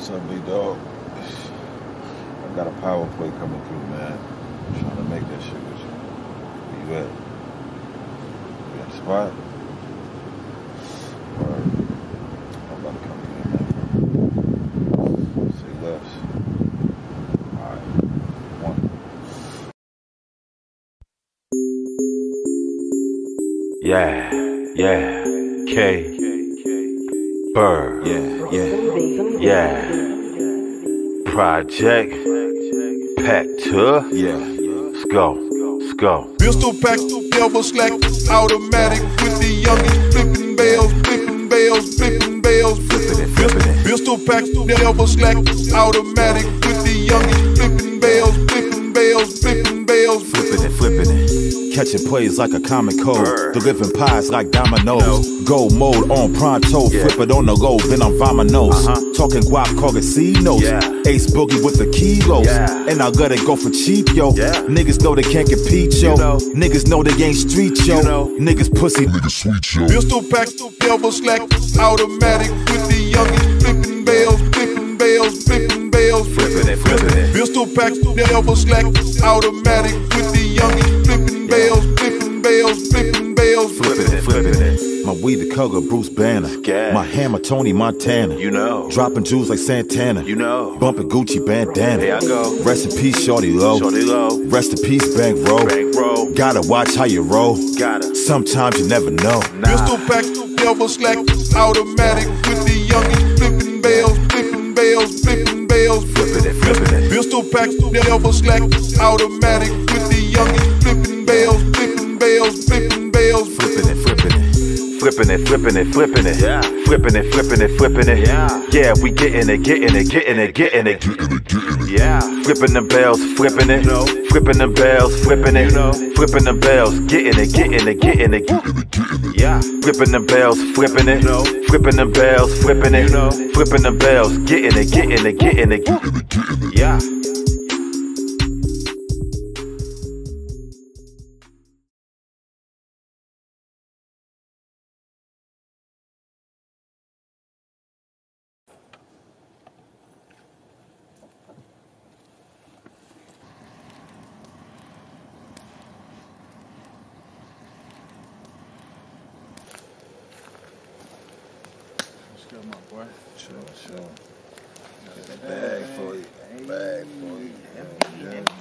What's up, big dog? I got a power play coming through, man. I'm trying to make that shit with you. Where you at? You at the spot? Or I'm about to come in, man. Say less. Alright. One. Yeah. K. Bird. Yeah. Project. Pack to. Let's go. Pistol pack, never slack, automatic with the youngest flipping bales, flipping bales, flipping bales, flipping it. Pistol pack, never slack, automatic with the youngest flipping bales, flipping bales, flipping bales, Flipping it. Catching plays like a comic code, delivering pies like dominoes. Gold mode on pronto, flip it on the go, then I'm vominos. Talking guap, casinos. Ace boogie with the kilos, and I let it go for cheap, yo. Niggas know they can't compete, yo. Niggas know they ain't street, yo. Niggas pussy, niggas sweet, yo. Pistol pack, never slack, automatic with the youngest flipping bales, flipping bales, flipping bales, Flipping it. Pistol pack, never slack, automatic with the youngest flipping bales, flipping bales, flipping bales, Flipping it. my weed the color Bruce Banner. My hammer Tony Montana. You know. Dropping jewels like Santana. You know. Bumping Gucci bandana. Here I go. Rest in peace, Shorty Low. Rest in peace, Bankroll. Gotta watch how you roll. Sometimes you never know. Pistol pack, never slack, automatic with the youngest flipping bales, flipping bales, flipping bales, Flipping it. Pistol pack, never slack, automatic with the youngest flipping bales, flipping bales, flipping bales, Flipping it. Flipping it. flipping it. Yeah, we getting it. Flipping the bells, flipping it. Flipping the bells, flipping it. Flipping the bells, getting it. Flipping the bells, flipping it. Flipping the bells, flipping it. Flipping the bells, getting it. Yeah. Chill, my boy. Chill. Got a bag for you.